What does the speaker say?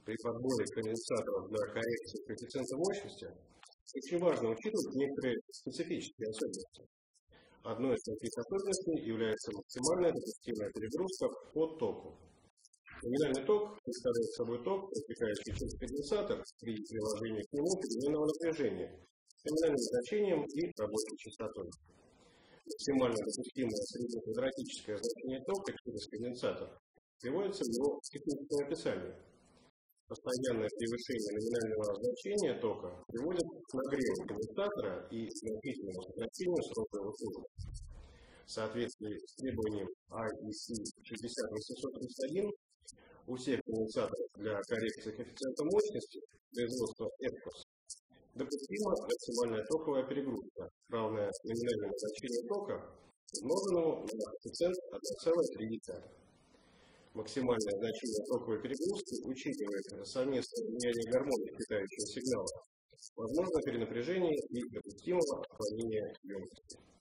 при подборе конденсаторов для коррекции коэффициента мощности очень важно учитывать некоторые специфические особенности. Одной из таких особенностей является максимальная допустимая перегрузка по току. Номинальный ток представляет собой ток, протекающий через конденсатор при приложении к нему переменного напряжения с номинальным значением и рабочей частотой. Максимально допустимое среднеквадратическое значение тока через конденсатор приводится в его техническом описании. Постоянное превышение номинального значения тока приводит к нагреву конденсатора и значительному сокращению срока его службы. В соответствии с требованием IEC 60831 у всех конденсаторов для коррекции коэффициента мощности производства EPCOS допустима максимальная токовая перегрузка, равная номинальному значению тока, умноженному на коэффициент 1,3. Максимальное значение токовой перегрузки учитывает совместное влияние гармоник питающего сигнала, возможно перенапряжение и допустимого отклонения емкости.